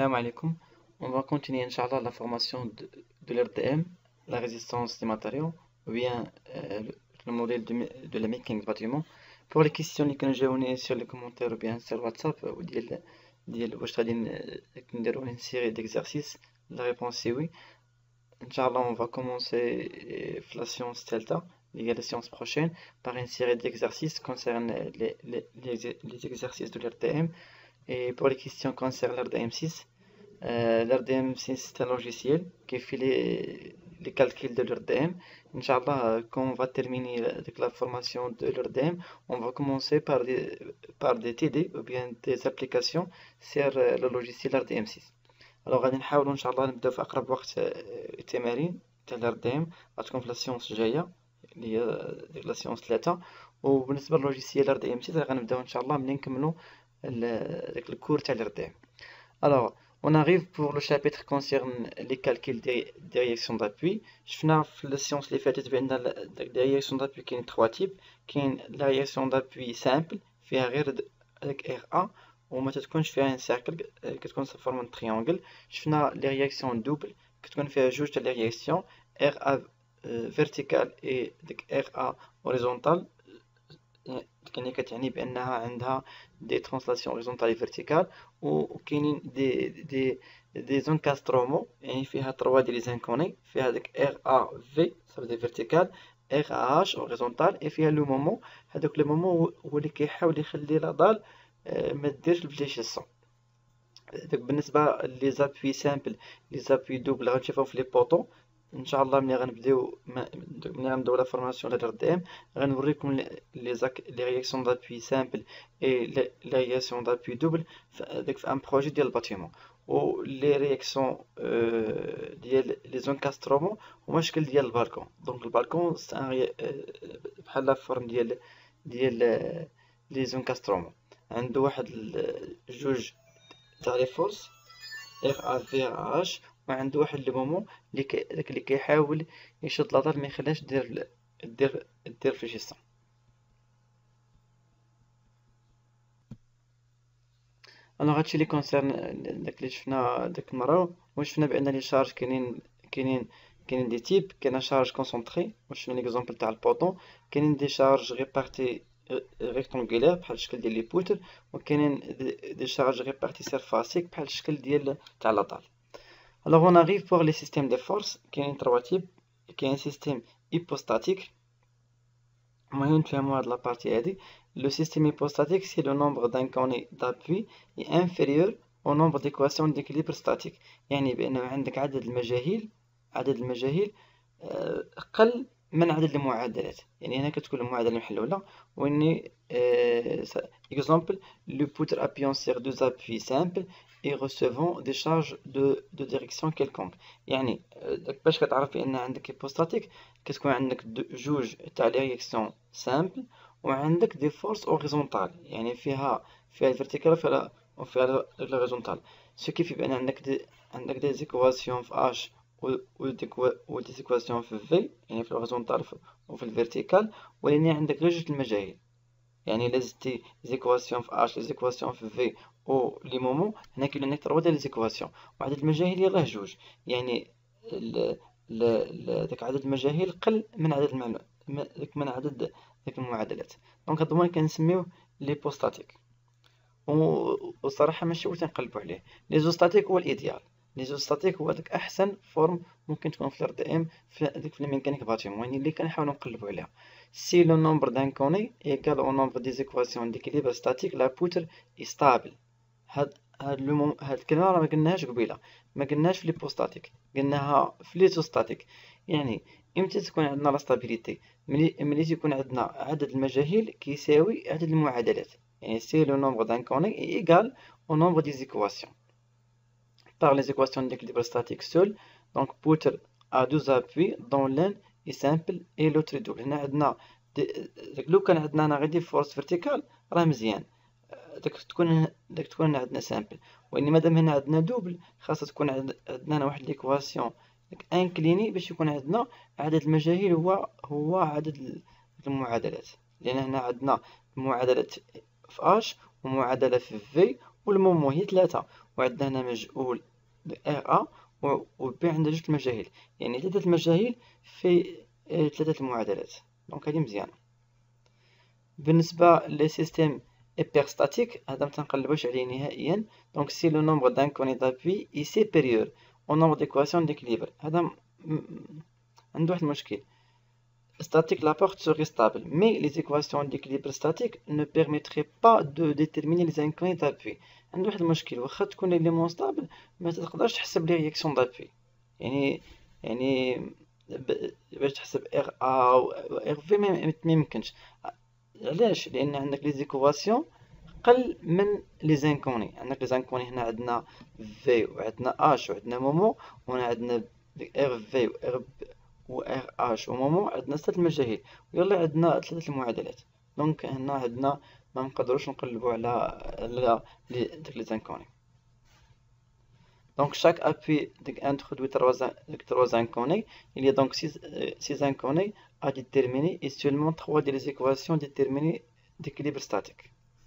Salam alaikum. On va continuer, Inch'Allah, la formation de l'RDM, la résistance des matériaux, ou bien le modèle de la mécanique du bâtiment. Pour les questions que nous avons sur les commentaires ou bien sur WhatsApp, ou واش غادي نديرو une série d'exercices, la réponse est oui. Inch'Allah, on va commencer la science Delta, la science prochaine, par une série d'exercices concernant les exercices de l'RDM. Et pour les questions concernant l'RDM6, l'RDM6 c'est un logiciel qui fait les calculs de l'RDM. Inch'Allah, quand on va terminer la formation de l'RDM, on va commencer par des TD ou bien des applications sur le logiciel RDM6. Alors غادي نحاولوا ان شاء الله نبداو في اقرب وقت التمارين تاع الار غتكون في لاسيونس الجايه اللي هي ديك لاسيونس 3. وبالنسبه للوجيسيال ار دي ام 6 غنبداو ان شاء الله ملي نكملوا داك الكور تاع الار دي. Alors, on arrive pour le chapitre concernant les calculs des réactions d'appui. شفنا في السيونس اللي فاتت بان les réactions d'appui كاين 3 types. كاين la réaction d'appui simple فيها غير داك RA وما تتكونش فيها ان سيركل، كتكون في فورم تريونغل. شفنا لي رياكسيون دوبل كتكون فيها جوج تاع لي رياكسيون ار ا فيرتيكال اي ديك ار ا هوريزونتال، يعني كتعني بانها عندها دي ترانسلاسيون هوريزونتال فيرتيكال. وكاينين دي زونكاسترومو يعني فيها 3 ديال لي زانكوني، فيها ديك ار ا في صافي فيرتيكال، ار ا اش هوريزونتال، اي فيها لو مومون. هذاك لو مومون هو اللي كيحاول يخلي لا دال ما ديرش الفليشيسون. داك بالنسبه لي زابوي سامبل، لي زابوي دوبل غنشوفو في لي بوطو ان شاء الله. ملي غنبداو لا فورماسيون ديال الدي ام غنوريكم لي رياكسيون دابوي سامبل اي لي رياكسيون دابوي دوبل داك في ان بروجي ديال الباتيمون. و لي رياكسيون ديال لي زونكاسترومون هما شكل ديال البالكون. دونك البالكون بحال لا فورم ديال لي زونكاسترومون، عنده واحد جوج تاع لي فورس ار ا في ار اش، وعنده واحد لو مومون اللي كيحاول يشد لاطار ما يخليهاش دير فليشيسون. الوغ هادشي اللي كونسيرن داك اللي شفنا داك المره. وشفنا بان لي شارج كاينين دي تيب. كاين شارج كونسونطري وشفنا ليكزومبل تاع البوطون. كاينين دي شارج ريبارتي ريكتونغولير بحال الشكل ديال لي بوتر، وكاينين دي شارج ريبارتي سيرفاسيك بحال الشكل ديال تاع لاطال. Alors on arrive pour les systèmes de force. كاين 3 types. كاين سيستيم hypostatique. المهم نفهمو هاد لابارتي هادي. Le système hypostatique c'est le nombre d'inconnues d'appui est inférieur au nombre d'équations d'équilibre statique. يعني بأن عندك عدد المجاهيل أقل من عدد المعادلات. يعني هنا كتكون المعادلة محلولة، وإني exemple le poutre appuyant sur deux appuis simples et recevant des charges de direction quelconque. يعني باش كتعرف بأن عندك hypostatique كتكون عندك جوج تاع لي رياكسيون سامبل وعندك دي فورس اوريزونتال، يعني فيها الفيرتيكال وفيها الهوريزونتال. سو كيفي بان عندك دي زيكواسيون في اش و دي زيكواسيون في في، يعني في الهوريزونتال وفي الفيرتيكال، ولكن عندك غير جوج المجاهيل. يعني الا زدتي زيكواسيون في اش زيكواسيون في في و لي مومون، هنا كاين عندك 3 ديال زيكواسيون وعدد المجاهيل يلاه جوج. يعني داك عدد المجاهيل قل من عدد داك المعادلات. دونك هاد المهم كنسميوه ليبوستاتيك. وصراحه ماشي هو تنقلبوا عليه. ليزوستاتيك هو الايديال. ليزوستاتيك هو داك احسن فورم ممكن تكون في الار دي ام في الميكانيك باتيمون، يعني اللي كنحاولوا نقلبوا عليها. سي لو نومبر دانكوني ايكال او نومبر دي زيكواسيون ديكيليبر ستاتيك لا بوتر اي ستابل. هاد الكلمه راه ما قلناهاش قبيله، ما قلناهاش في ليبوستاتيك، قلناها في ليزوستاتيك. يعني امتى تكون عندنا لا ستابيليتي؟ ملي تيكون عندنا عدد المجاهيل كيساوي عدد المعادلات. يعني سي لو نومبر دانكوني ايكال او نومبر دي زيكواسيون par les équations d'équilibre statique seul. Donc poutre à deux appuis dont l'un est simple et l'autre est double. هنا عندنا لو كان عندنا هنا غير دي فورس فيرتيكال راه مزيان، داك تكون عندنا سامبل. وانما مادام هنا عندنا دوبل خاصها تكون عندنا هنا واحد ليكواسيون داك انكليني باش يكون عندنا عدد المجاهيل هو عدد المعادلات. لان هنا عندنا معادلة في اش ومعادلة في في والمومو هي 3. وعندنا هنا مجهول ار ا و بي عندنا جوج المجاهيل، يعني 3 المجاهيل في 3 المعادلات. دونك هادي مزيانه. بالنسبه للسيستيم hyperstatique هذا متنقلبوش عليه نهائيا. دونك سي لو نومبر d'inconnues d'appui est supérieur au nombre d'équations d'équilibre، هذا عنده واحد المشكل. Statique, la porte serait stable, mais les équations d'équilibre statique ne permettraient pas de déterminer les inconnus d'appui. عنده واحد المشكل، واخا تكون ليليمون ستابل ما تقدرش تحسب لي رياكسيون دابوي. يعني باش تحسب ار ا و ار في ما يمكنش. علاش؟ لان عندك لي زيكواسيون قل من لي زانكوني. عندك لي زانكوني هنا عندنا في وعندنا اش وعندنا مومو، وهنا عندنا ار في و ار اش ومومو، عندنا 6 المجاهيل ويلا عندنا 3 المعادلات. دونك هنا عندنا ما نقدروش نقلبوا على ديك لي زانكوني. Donc chaque appui introduit 3 inconnus. Il y a donc 6 inconnus à déterminer et seulement 3 des équations déterminées d'équilibre statique.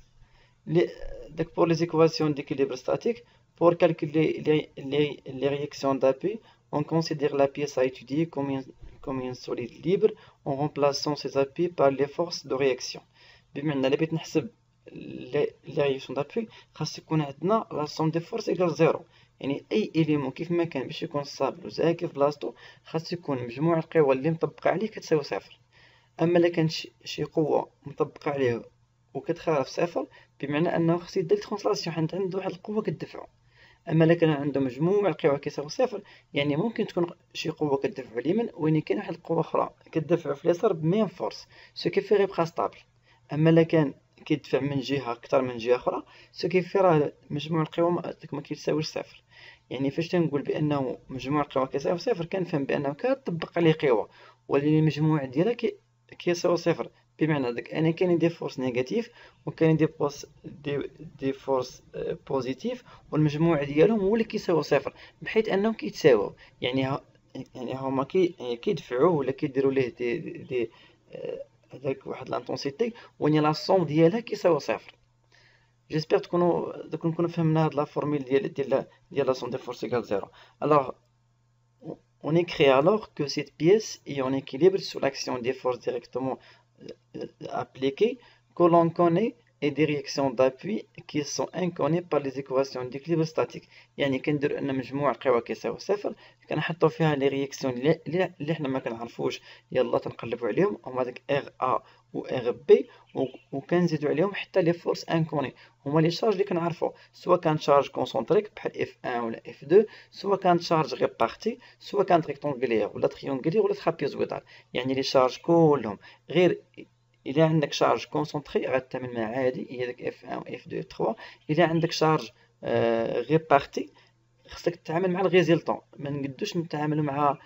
Donc pour les équations d'équilibre statique, pour calculer les réactions d'appui, on considère la pièce à étudier comme une solide libre en remplaçant ses appuis par les forces de réaction. بمعنى اللي بغيت نحسب les réactions d'appui خاص يكون عندنا la somme des forces égale 0. يعني اي اليمون كيف ما كان باش يكون ستابل وساكن في بلاصتو خاص يكون مجموع القوى اللي مطبقه عليه كتساوي 0. اما الا كانت شي قوه مطبقه عليه وكتخالف 0 بمعنى انه خص يدير ترانسلاسيون حيت عنده واحد القوه كتدفعو. اما الا كان عنده مجموع القوى كيساوي 0 يعني ممكن تكون شي قوه كتدفعو اليمين وين كاين واحد القوه اخرى كتدفعو في اليسار بميم فورس سو كيفي غيبقى ستابل. اما الا كان كيدفع من جهه اكثر من جهه اخرى سو كيفي راه مجموع القوى ما كيساويش 0. يعني فاش تنقول بانه مجموع القوى كيساوي 0 كنفهم بانه كتطبق عليه قوه ولكن المجموع ديالها كيساوي 0. بمعنى داك انا كاينين دي فورس نيجاتيف وكاينين دي فورس بوزيتيف والمجموع ديالهم هو اللي كيساوي 0 بحيث انهم كيتساووا. يعني هما كيدفعوا ولا كيديروا ليه دي هذاك واحد لانتونسيتي وين لا سوم ديالها كيساوي 0. جيسبر نكونوا فهمنا هاد لا فورمول ديال la somme des forces égale 0. Alors on écrit alors que cette pièce est en équilibre sous l'action des forces directement appliquées que l'on connaît et des réactions d'appui qui sont inconnues par les équations d'équilibre statique. يعني كندير ان مجموع القوى كيساوي 0 كنحطوا فيها لي رياكسيون اللي حنا ما كنعرفوش يلا تنقلبوا عليهم هما داك ار ا و ار بي وكنزيدوا عليهم حتى لي فورس انكوني هما لي شارج اللي كنعرفوا سواء كان شارج كونسونطريك بحال اف 1 ولا اف 2 سواء كان شارج ريبارتي سواء كان ريكتونغولير ولا تريونغولير ولا ترابيزويدال. يعني لي شارج كلهم غير إلا عندك شارج كونسونطري غتعامل معاه عادي هي داك اف 1 و اف 2 3. إلا عندك شارج ريبارتي خصك تتعامل مع الريزلتون. ما نقدوش نتعاملوا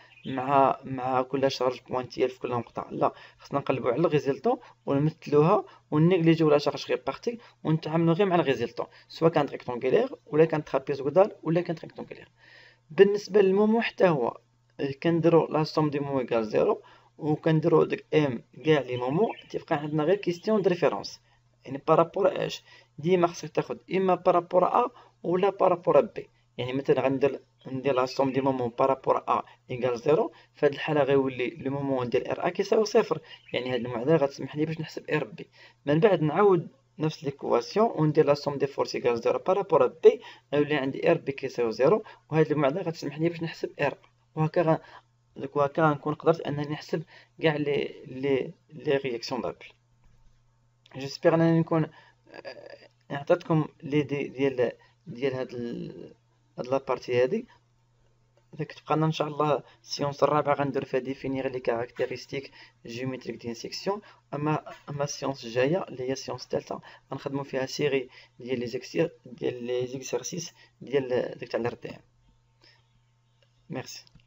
مع كل شارج بوانتيال في كل نقطه، لا خصنا نقلبوا على الريزلتون ونمثلوها ونيغليجيو لا شارج ريبارتي ونتعاملوا غير مع الريزلتون سواء كانت ريكتونغولير ولا كانت ترابيزويدال ولا كانت ريكتونغولير. بالنسبه للمومو حتى هو كنديروا لا سوم دي مومو ايكال 0 وكنديروا داك ام كاع لي مومو تيبقى عندنا غير كيستيون دو ريفيرونس. يعني بارابور اش ديما خصك تاخد اما بارابور ا ولا بارابور بي. يعني مثلا غندير لا سوم دي مومون بارابور ا ايكال 0 في هذه الحاله غيولي لو مومون ديال ار ا كيساوي 0. يعني هذه المعادله غتسمح لي باش نحسب ار بي. من بعد نعاود نفس ليكواسيون وندير لا سوم دي فورس ايكال 0 بارابور بي غيولي عندي ار بي كيساوي 0 وهذه المعادله غتسمح لي باش نحسب ار. وهكا غنكون قدرت انني نحسب كاع لي رياكسيون دابل. جيسبر انني نكون عطيتكم لي ديال هاد لابارتي هادي. كتبقى لنا ان شاء الله السيونس الرابعه غندير فيها ديفينيغ لي كاركتيرستيك جيومتريك ديال سيكسيون. اما السيونس الجايه اللي هي السيونس الثالثه غنخدموا فيها سيري ديال لي زيكسيرسيس ديال داك تاع الار دي ام. ميرسي.